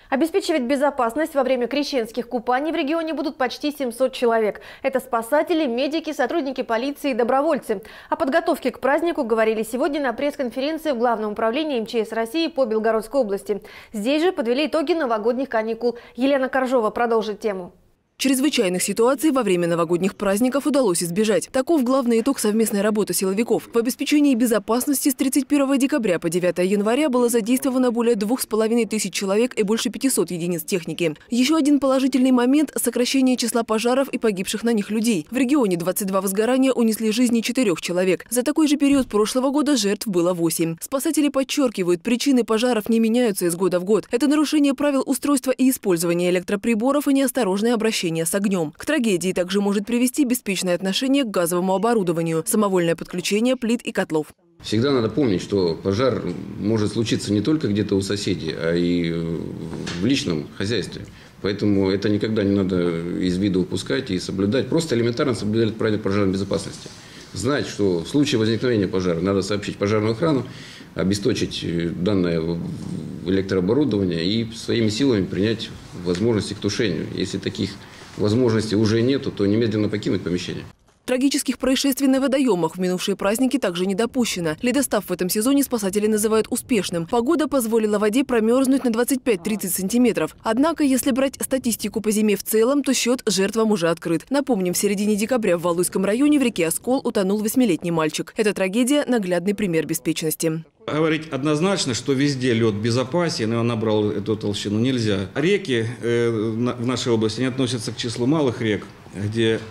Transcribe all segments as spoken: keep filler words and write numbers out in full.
Обеспечивать безопасность во время крещенских купаний в регионе будут почти семьсот человек. Это спасатели, медики, сотрудники полиции и добровольцы. О подготовке к празднику говорили сегодня на пресс-конференции в Главном управлении эм че эс России по Белгородской области. Здесь же подвели итоги новогодних каникул. Елена Коржова продолжит тему. Чрезвычайных ситуаций во время новогодних праздников удалось избежать. Таков главный итог совместной работы силовиков. В обеспечении безопасности с тридцать первого декабря по девятое января было задействовано более двух с половиной тысяч человек и больше пятисот единиц техники. Еще один положительный момент – сокращение числа пожаров и погибших на них людей. В регионе двадцать два возгорания унесли жизни четырех человек. За такой же период прошлого года жертв было восемь. Спасатели подчеркивают, причины пожаров не меняются из года в год. Это нарушение правил устройства и использования электроприборов и неосторожное обращение с огнем. К трагедии также может привести беспечное отношение к газовому оборудованию, самовольное подключение плит и котлов. Всегда надо помнить, что пожар может случиться не только где-то у соседей, а и в личном хозяйстве. Поэтому это никогда не надо из виду упускать и соблюдать. Просто элементарно соблюдать правила пожарной безопасности. Знать, что в случае возникновения пожара надо сообщить пожарную охрану, обесточить данное электрооборудование и своими силами принять возможности к тушению. Если таких возможностей уже нету, то немедленно покинуть помещение. Трагических происшествий на водоемах в минувшие праздники также не допущено. Ледостав в этом сезоне спасатели называют успешным. Погода позволила воде промерзнуть на двадцать пять — тридцать сантиметров. Однако, если брать статистику по зиме в целом, то счет жертвам уже открыт. Напомним, в середине декабря в Валуйском районе в реке Оскол утонул восьмилетний мальчик. Эта трагедия – наглядный пример беспечности. Говорить однозначно, что везде лед безопасен, и он набрал эту толщину, нельзя. Реки э, в нашей области не относятся к числу малых рек, где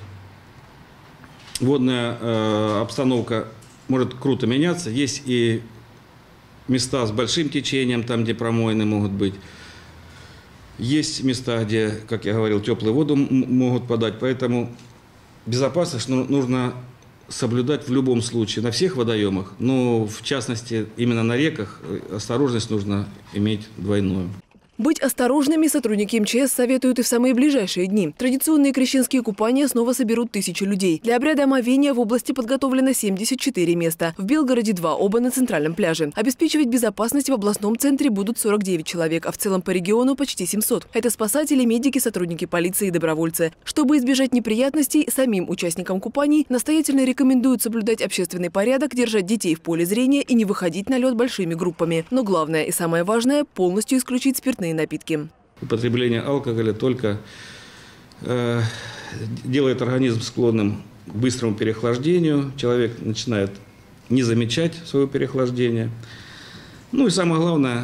водная э, обстановка может круто меняться. Есть и места с большим течением, там, где промоины могут быть. Есть места, где, как я говорил, теплую воду могут подать. Поэтому безопасность нужно соблюдать в любом случае, на всех водоемах. Но, в частности, именно на реках осторожность нужно иметь двойную. Быть осторожными сотрудники эм че эс советуют и в самые ближайшие дни. Традиционные крещенские купания снова соберут тысячи людей. Для обряда омовения в области подготовлено семьдесят четыре места. В Белгороде два, оба на центральном пляже. Обеспечивать безопасность в областном центре будут сорок девять человек, а в целом по региону почти семьсот. Это спасатели, медики, сотрудники полиции и добровольцы. Чтобы избежать неприятностей, самим участникам купаний настоятельно рекомендуют соблюдать общественный порядок, держать детей в поле зрения и не выходить на лед большими группами. Но главное и самое важное – полностью исключить спиртные напитки. Употребление алкоголя только э, делает организм склонным к быстрому переохлаждению. Человек начинает не замечать свое переохлаждение. Ну и самое главное,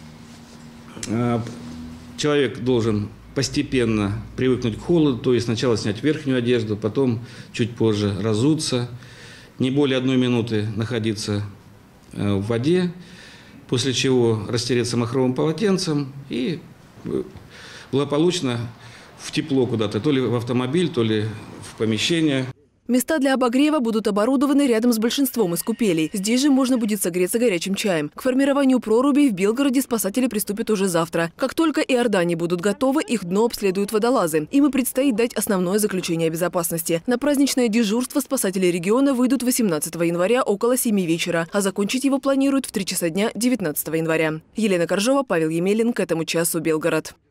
э, человек должен постепенно привыкнуть к холоду, то есть сначала снять верхнюю одежду, потом чуть позже разуться, не более одной минуты находиться э, в воде, после чего растереться махровым полотенцем и благополучно в тепло куда-то, то ли в автомобиль, то ли в помещение. Места для обогрева будут оборудованы рядом с большинством из купелей. Здесь же можно будет согреться горячим чаем. К формированию прорубей в Белгороде спасатели приступят уже завтра. Как только иордане будут готовы, их дно обследуют водолазы. Им и предстоит дать основное заключение о безопасности. На праздничное дежурство спасатели региона выйдут восемнадцатого января около семи вечера, а закончить его планируют в три часа дня девятнадцатого января. Елена Коржова, Павел Емелин. К этому часу Белгород.